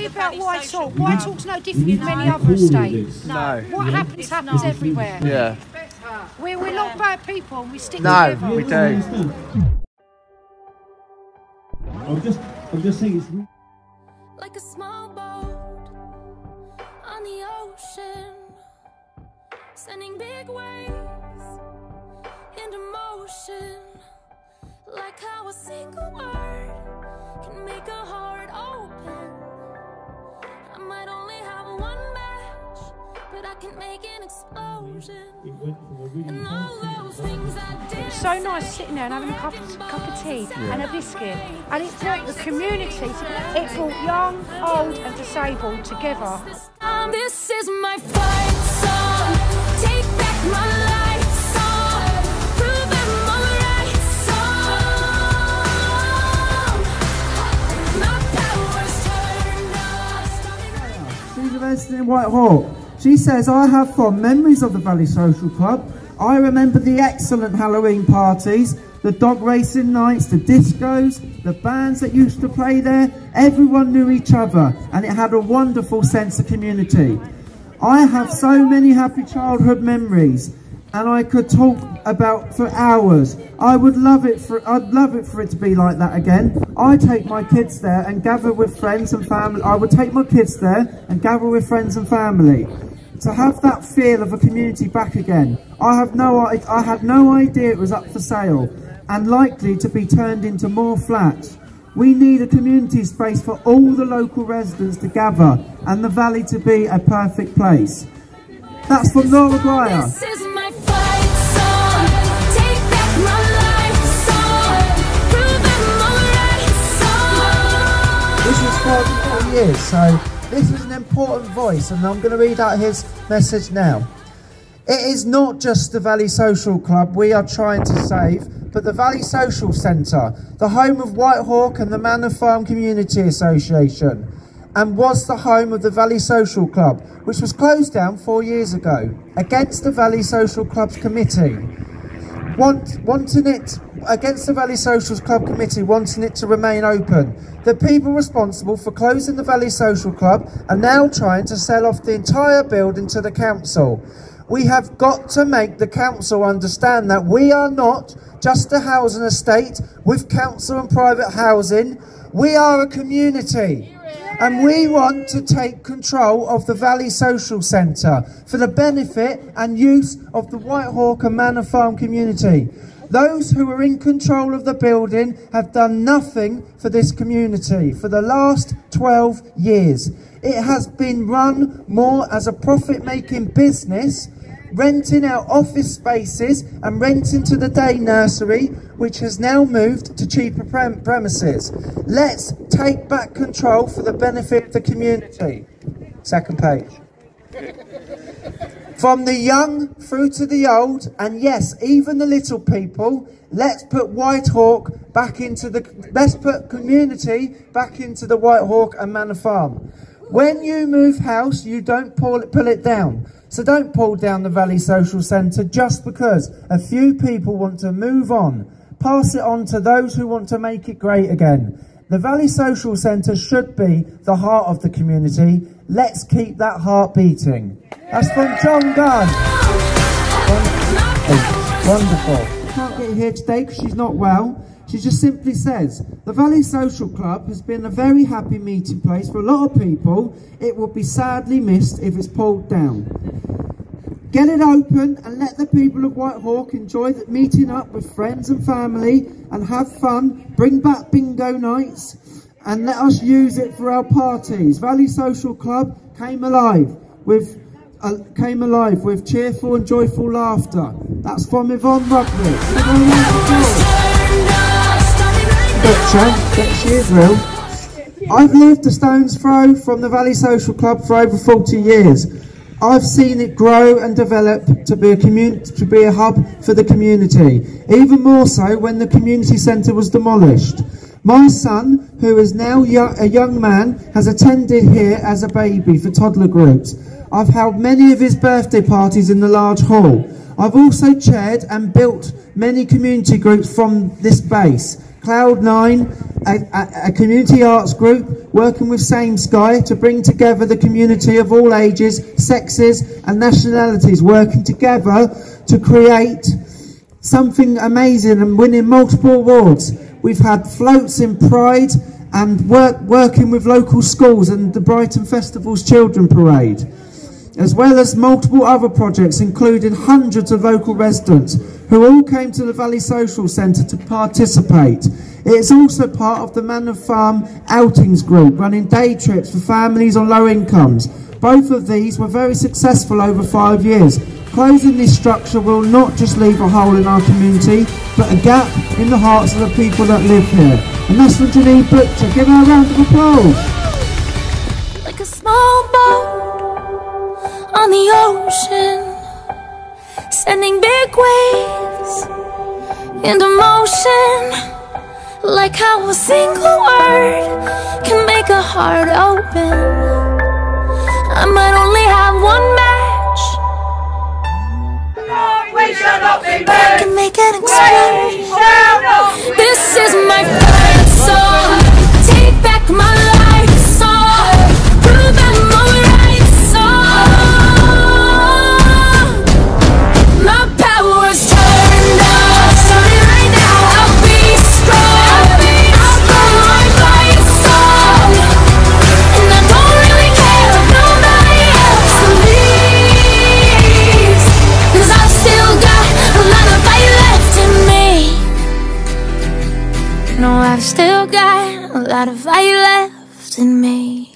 say about Whitehawk? Whitehawk's no different from any other estate. No. What happens everywhere. Yeah. We're not bad people and we stick together. No, we don't. I'm just saying it's like a small boat on the ocean, sending big waves into motion, like how a single word can make a heart open. I might only have one match, but I can make an explosion. And all those things I did. It's so nice sitting there and having a cup of tea and a biscuit, and it brought the community, it brought young, old and disabled together. This is my fight song, take back my life song, prove I'm alright song, my power's turned on. She's a resident in Whitehawk. She says, I have fond memories of the Valley Social Club. I remember the excellent Halloween parties, the dog racing nights, the discos, the bands that used to play there. Everyone knew each other and it had a wonderful sense of community. I have so many happy childhood memories and I could talk about for hours. I'd love it for it to be like that again. I take my kids there and gather with friends and family. I would take my kids there and gather with friends and family. To have that feel of a community back again. I had no idea it was up for sale and likely to be turned into more flats. We need a community space for all the local residents to gather and the valley to be a perfect place. That's from Laura Guire. This is my fight song, take back my life song, prove I'm alright song. This was 4 years, so this is an important voice, and I'm going to read out his message now. It is not just the Valley Social Club we are trying to save, but the Valley Social Centre, the home of Whitehawk and the Manor Farm Community Association, and was the home of the Valley Social Club, which was closed down 4 years ago, against the Valley Social Club's committee. Against the Valley Social Club committee wanting it to remain open. The people responsible for closing the Valley Social Club are now trying to sell off the entire building to the council. We have got to make the council understand that we are not just a housing estate with council and private housing. We are a community. And we want to take control of the Valley Social Centre for the benefit and use of the Whitehawk and Manor Farm community. Those who are in control of the building have done nothing for this community for the last 12 years. It has been run more as a profit-making business, renting out office spaces and renting to the day nursery, which has now moved to cheaper premises. Let's take back control for the benefit of the community. Second page. From the young through to the old, and yes, even the little people, let's put Whitehawk back into let's put community back into the Whitehawk and Manor Farm. When you move house, you don't pull it down. So don't pull down the Valley Social Centre just because a few people want to move on. Pass it on to those who want to make it great again. The Valley Social Centre should be the heart of the community. Let's keep that heart beating. That's from John Gunn. Wonderful. I can't get here today because she's not well. She just simply says, the Valley Social Club has been a very happy meeting place for a lot of people. It will be sadly missed if it's pulled down. Get it open and let the people of Whitehawk enjoy meeting up with friends and family and have fun. Bring back bingo nights and let us use it for our parties. Valley Social Club came alive with cheerful and joyful laughter. That's from Yvonne Rutledge. She is real. I've lived a stone's throw from the Valley Social Club for over 40 years. I've seen it grow and develop to be a hub for the community, even more so when the community centre was demolished. My son, who is now a young man, has attended here as a baby for toddler groups. I've held many of his birthday parties in the large hall. I've also chaired and built many community groups from this base. Cloud9, a community arts group working with Same Sky to bring together the community of all ages, sexes and nationalities, working together to create something amazing and winning multiple awards. We've had floats in Pride and working with local schools and the Brighton Festival's Children Parade, as well as multiple other projects including hundreds of local residents who all came to the Valley Social Centre to participate. It is also part of the Manor Farm Outings Group, running day trips for families on low incomes. Both of these were very successful over 5 years. Closing this structure will not just leave a hole in our community, but a gap in the hearts of the people that live here. And that's from Janine Butcher. Give her a round of applause. Like a small boat on the ocean, sending big waves into motion. Like how a single word can make a heart open. I might only have one match, We shall not be I can make it explode. This is my favorite song. Take back my life song. Prove I'm alright song. My power's turned up. Starting right now, I'll be strong. I'll blow my light song. And I don't really care if nobody else leaves, 'cause I've still got a lot of fight left in me. No, I've still got a lot of fight left in me.